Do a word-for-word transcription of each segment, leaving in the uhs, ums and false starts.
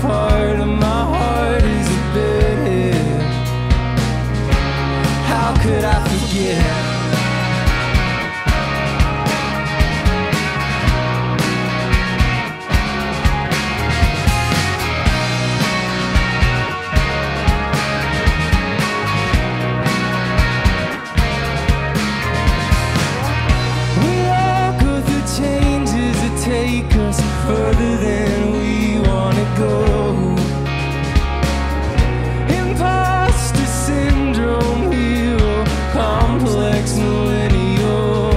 part of my heart is a bedhead. How could I forget? Take us further than we wanna go. Imposter syndrome, hero complex, millennial.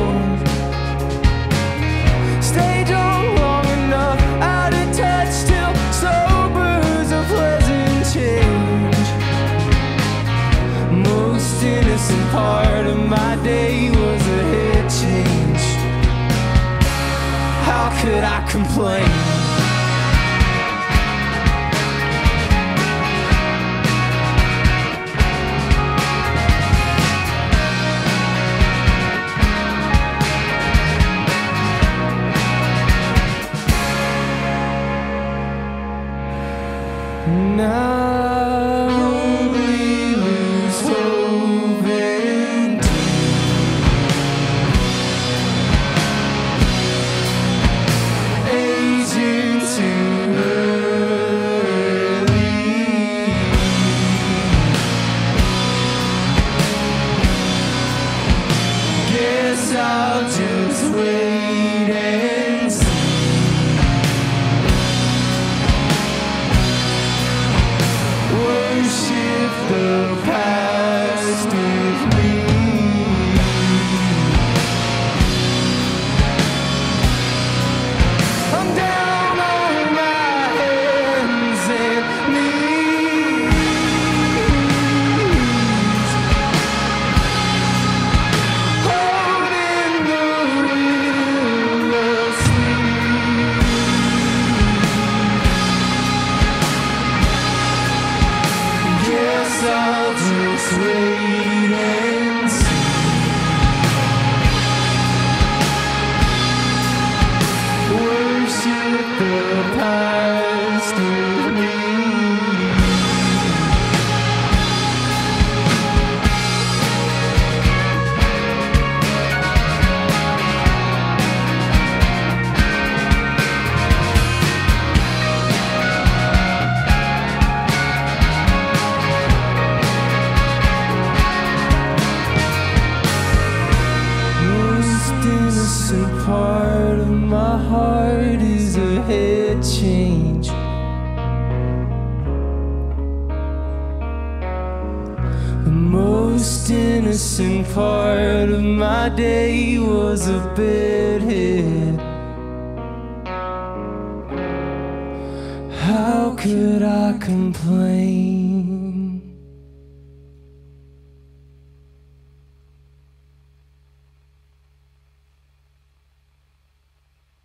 Stay drunk long enough, out of touch till sober's a pleasant change. Most innocent part of my day was a head change. How could I complain? Now we lose hope and I'll just wait and see. Worship the past with me. I'm down on my hands and knees, I'll just wait and see. Worship the past with me. Innocent part of my heart is a head change. The most innocent part of my day was a bedhead. How could I complain?